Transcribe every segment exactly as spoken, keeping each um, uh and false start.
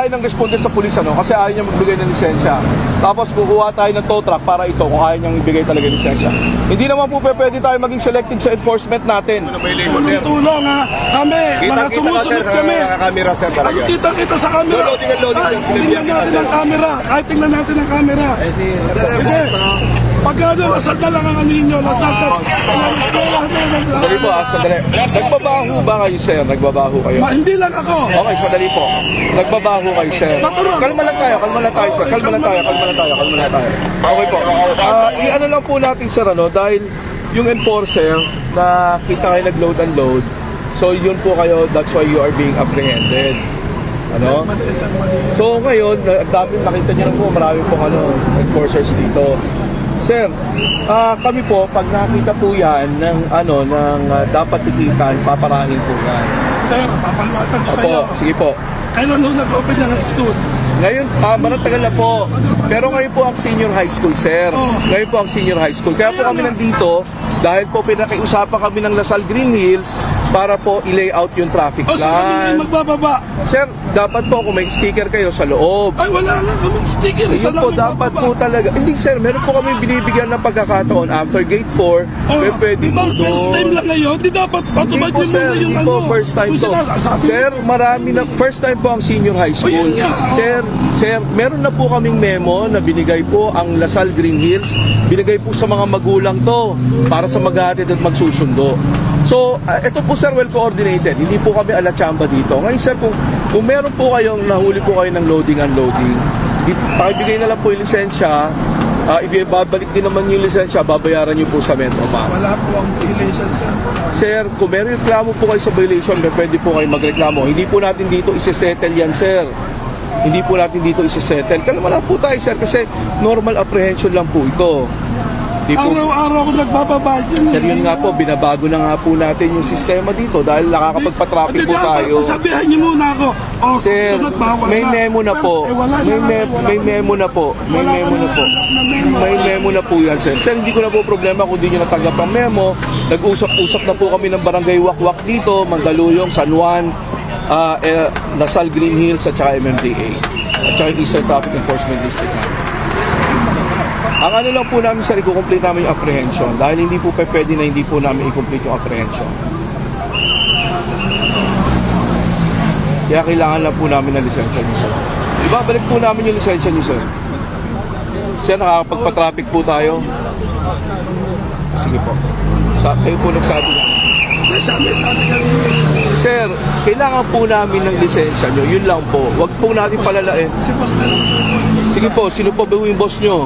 tayo ng responde sa pulis ano, kasi ayaw niya magbigay ng lisensya. Tapos kukuha tayo ng tow truck para ito kung ayaw niyang ibigay talaga ng lisensya. Hindi naman po pwede tayo maging selective sa enforcement natin. Tulong-tulong ha, kami, mga sumusunod kami. Camera, sir, talaga. Kita-kita sa camera. Loading and loading. Tingnan natin ang camera. Kahit tingnan natin ang camera. Sige. Pagka doon, asal na lang ang ninyo. Asal na lang. Sandali po, ah, sandali. Nagbabaho ba kayo, sir? Nagbabaho kayo? Ma, hindi lang ako. Okay, sandali po. Nagbabaho kayo, sir. Kalma lang tayo, kalma lang tayo, sir. Kalma lang tayo, kalma lang tayo, kalma lang tayo. Okay po. Uh, i-ano lang po natin, sir, ano, dahil yung enforcer na kita kayo nag-load and load, so yun po kayo, that's why you are being apprehended. Ano? So ngayon, ang dami, nakita niyo na po, marami pong ano, enforcers dito. Sir, uh, kami po, pag nakita po yan ng, ano, ng uh, dapat tikitan, paparahin po yan. Sir, papaluatan ko sa iyo. Sige po. Kailan nung nag-open ng high school? Ngayon, uh, manatagal na po. Pero ngayon po ang senior high school, sir. Oh. Ngayon po ang senior high school. Kaya po kami nandito, dahil po pinakiusapan kami ng Lasal Green Hills para po i-layout yung traffic plan. O, saan kami magbababa? Sir, dapat po kung may sticker kayo sa loob. Ay, wala nga kaming sticker. Yun po, dapat po talaga. Hindi, sir, meron po kami binibigyan ng pagkakataon after gate four. Oh, may pwede di ba, po first time lang ngayon? Di dapat patubad nyo muna yung hindi ano. Po, first time to. Sir, marami na, first time po ang senior high school. Oh, nga, oh. Sir, sir, meron na po kaming memo na binigay po ang Lasal Green Hills. Binigay po sa mga magulang to para sa maghatid at magsusundo. So, uh, ito po sir, well coordinated. Hindi po kami ala-chamba dito. Ngayon sir, kung, kung meron po kayong nahuli po kayo ng loading and unloading, pakibigay na lang po yung lisensya, uh, ibabalik din naman yung lisensya, babayaran nyo po sa Metro Bank. Wala po ang violation sir. Sir, kung meron reklamo po kayo sa violation, pwede po kayo magreklamo. Hindi po natin dito isa-settle yan sir. Hindi po natin dito isa-settle. Kalma lang po tayo sir, kasi normal apprehension lang po ito. Araw-araw ako nagbababa dyan. Sir, yun nga po, binabago na nga po natin yung sistema dito dahil nakakapagpa-traffic po tayo. Sabihan niyo muna ako. Oh, sir, may memo na po. May, me may memo na po. May memo na po. May memo na po yan, sir. Sir, hindi ko na po problema kung hindi nyo natanggap ang memo. Nag-usap-usap na po kami ng barangay Wakwak dito, Mandaluyong, San Juan, uh, eh, Lasal Green Hills at saka M M D A. At saka Eastern Traffic Enforcement District namin. Ang ano lang po namin sir, i-complete namin yung apprehension dahil hindi po pwede na hindi po namin i-complete yung apprehension. Kaya kailangan lang po namin ng lisensya nyo sir. Ibabalik po namin yung lisensya nyo sir. Sir, nakakapagpa-traffic po tayo. Sige po. Sa, kayo po nagsabi na. Sir, kailangan po namin ng lisensya nyo. Yun lang po. Huwag po natin palalain. Sige po, sino po ba yung boss nyo?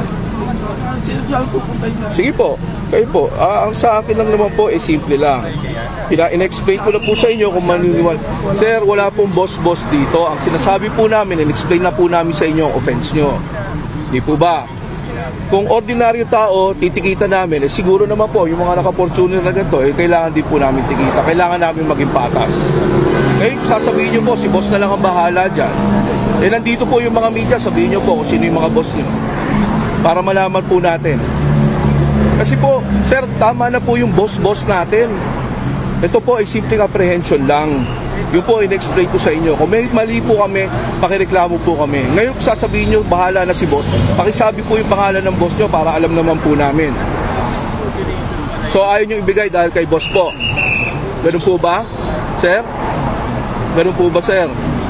Sige po, kayo po. Ah, ang sa akin lang naman po, eh, simple lang. Ina-explain ko na po sa inyo kung maniniwala. Sir, wala pong boss-boss dito. Ang sinasabi po namin, in-explain na po namin sa inyo ang offense nyo. Di po ba? Kung ordinaryo tao, titikita namin, eh siguro naman po, yung mga naka-Fortuner na ganito, eh kailangan din po namin tikita. Kailangan namin maging patas. Eh, sasabihin nyo po, si boss na lang ang bahala dyan. Eh, nandito po yung mga media, sabihin nyo po kung sino yung mga boss nyo. Para malaman po natin. Kasi po, sir, tama na po yung boss-boss natin. Ito po ay simpleng apprehension lang. Yun po, in-explain ko sa inyo. Kung may mali po kami, pakireklamo po kami. Ngayon, sasabihin nyo, bahala na si boss. Pakisabi po yung pangalan ng boss nyo para alam naman po namin. So, ayaw nyo ibigay dahil kay boss po. Ganun po ba, sir? Ganun po ba, sir?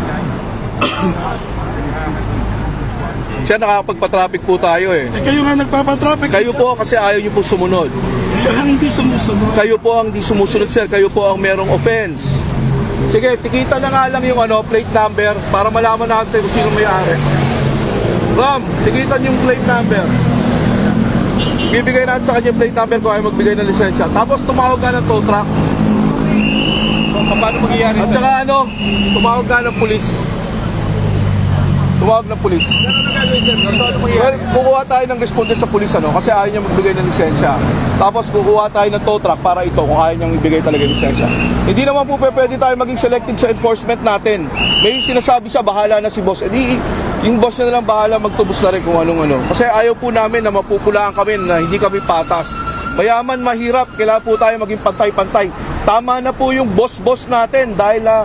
Sir, nakakapagpa-traffic po tayo eh. Eh, kayo nga nagpapa-traffic. Kayo po kasi ayaw nyo po sumunod. Kayo ang hindi sumusunod. Kayo po ang hindi sumusunod, sir. Kayo po ang merong offense. Sige, tikita na nga lang yung ano, plate number para malaman natin kung sino may-ari. Ram, tikitan yung plate number. Bibigay natin sa kanya yung plate number kung ayaw magbigay ng lisensya. Tapos tumawag ka ng tow truck. So, paano magyayari? At saka ano, tumawag ka ng pulis. Tumawag ng pulis. Well, kukuha tayo ng responde sa pulis ano, kasi ayaw niya magbigay ng lisensya. Tapos kukuha tayo ng tow truck para ito kung ayaw niyang ibigay talaga ng lisensya. Hindi naman po pwede tayo maging selective sa enforcement natin. May sinasabi siya, bahala na si boss. E di, yung boss na lang bahala magtubos na rin kung anong-ano. Kasi ayaw po namin na mapupulaan kami na hindi kami patas. Mayaman, mahirap, kailangan po tayo maging pantay-pantay. Tama na po yung boss-boss natin dahil uh,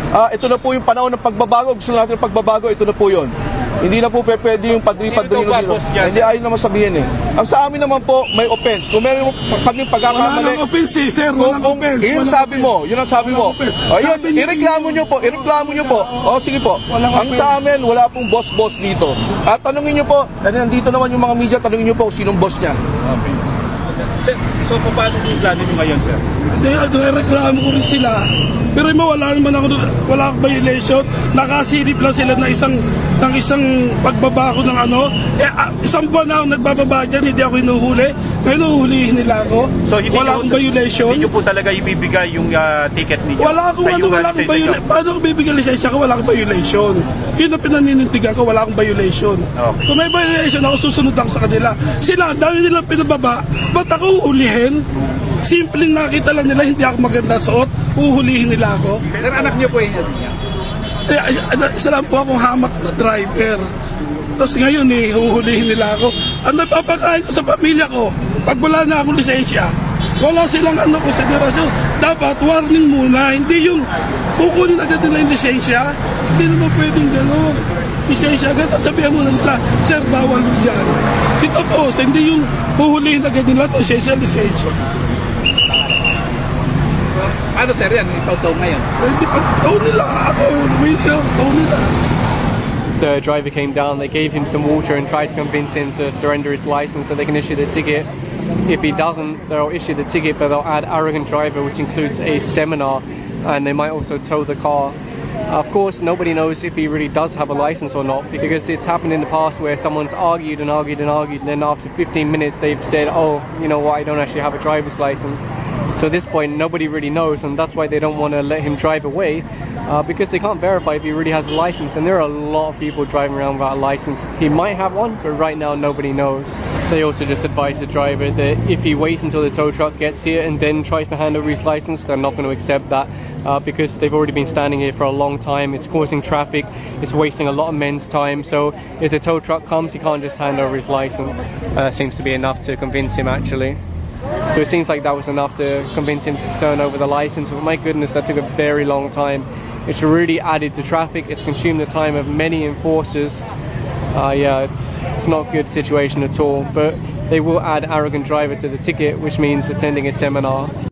Ah, ito na po yung panahon ng pagbabago. Gusto natin ng pagbabago, ito na po yun. Hindi na po pwede yung padri-padri Sino to, boss dyan? Hindi ayun naman sabihin eh. Ang sa amin naman po, may offense. Kung meron kami Wala pagkakamali, nang offense eh, sir. kung, Walang kung offense. yun Walang sabi offense. mo, yun ang sabi mo. Walang offense. O yun, Sabi niyo ireklamo yung- nyo po, ireklamo nyo po. O sige po. Walang Ang offense. sa amin, wala pong boss-boss dito. At tanungin nyo po, kasi nandito naman yung mga media, tanungin nyo po kung sinong boss niya. Okay. Sir, so paano yung plano nyo ngayon, sir? Hindi, nare-reklamo ko rin sila. Pero mo, wala naman ako, wala akong violation. Nakasilip lang sila na isang, ng isang pagbaba ko ng ano. Eh, ah, isang buwan na ako nagbababa dyan, hindi ako hinuhuli. Ngayon, huhulihin nila ako. So, hindi wala nyo- akong violation. Hindi nyo po talaga ibibigay yung ah, ticket ninyo? Wala akong Sa ano, yung, wala ah, akong lisensya violation. nyo? Paano ko bibigyan lisensya ko? Wala akong violation. Yun ang pinaninindigan ko, wala akong violation. Okay. Kung may violation ako, susunod ako sa kanila. Sila, ang dami nilang pinababa, ba't ako uhulihin? Simpleng nakita lang nila, hindi ako maganda suot, uhulihin nila ako. Sir, anak nyo po yun. Eh, ay- ay- isa lang po akong hamak na driver. Tapos ngayon eh, huhulihin nila ako. Ang napapakain ko sa pamilya ko, pag wala na akong lisensya, wala silang ano konsiderasyon. Dapat warning muna, hindi yung kukunin agad nila yung lisensya. Hindi naman pwedeng gano'n. Lisensya agad at sabihan mo na nila, sir, bawal mo dyan. Ito po, hindi yung huhulihin agad nila, lisensya, lisensya. Ano, sir, yan? Itaw-taw ngayon. Eh, di pa, taon nila ako, wait lang, taon nila. The driver came down, they gave him some water and tried to convince him to surrender his license so they can issue the ticket. If he doesn't, they'll issue the ticket, but they'll add arrogant driver, which includes a seminar, and they might also tow the car. Of course, nobody knows if he really does have a license or not, because it's happened in the past where someone's argued and argued and argued, and then after fifteen minutes they've said, oh, you know what, I don't actually have a driver's license. So at this point, nobody really knows, and that's why they don't want to let him drive away, uh, because they can't verify if he really has a license. And there are a lot of people driving around without a license. He might have one, but right now nobody knows. They also just advise the driver that if he waits until the tow truck gets here and then tries to hand over his license, they're not going to accept that, uh, because they've already been standing here for a long time. It's causing traffic, it's wasting a lot of men's time. So if the tow truck comes, he can't just hand over his license. Uh, seems to be enough to convince him, actually. So it seems like that was enough to convince him to turn over the license, but my goodness, that took a very long time. It's really added to traffic, it's consumed the time of many enforcers. Uh, yeah, it's, it's not a good situation at all, but they will add arrogant driver to the ticket, which means attending a seminar.